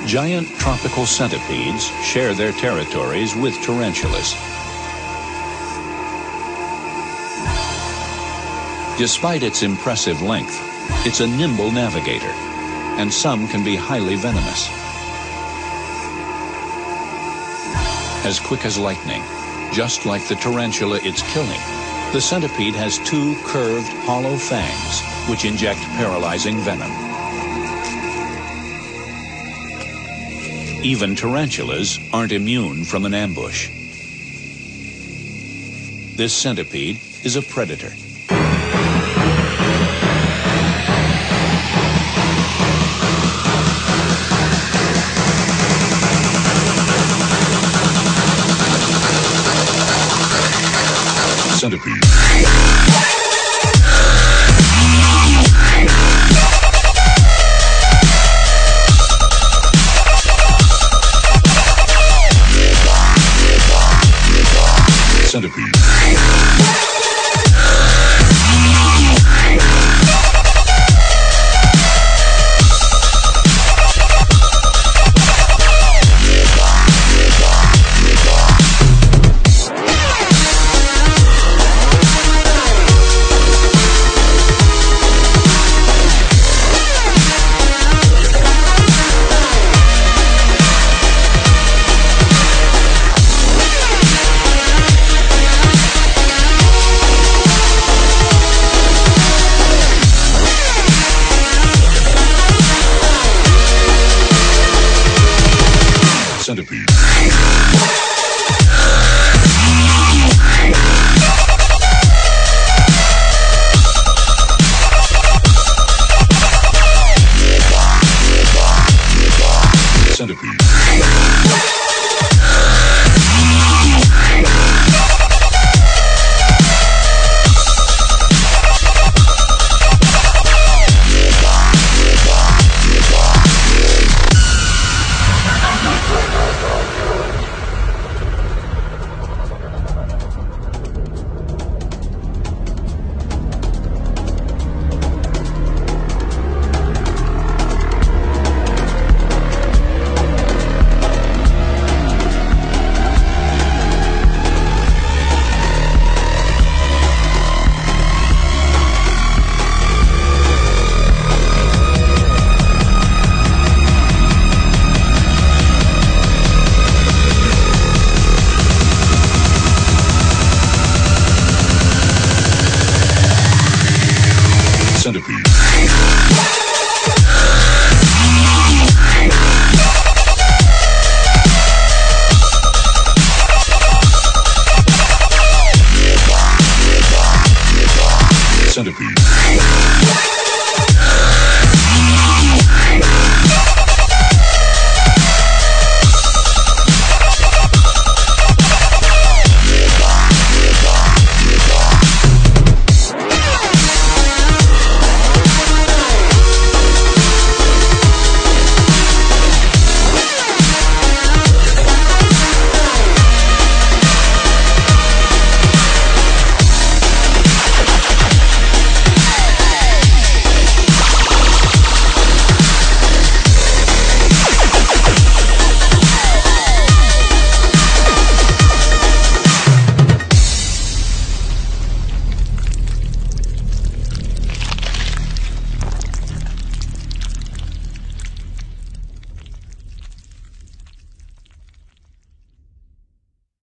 Giant tropical centipedes share their territories with tarantulas. Despite its impressive length, it's a nimble navigator, and some can be highly venomous. As quick as lightning, just like the tarantula it's killing, the centipede has two curved, hollow fangs which inject paralyzing venom. Even tarantulas aren't immune from an ambush. This centipede is a predator. Centipede. Centipede. Centipede.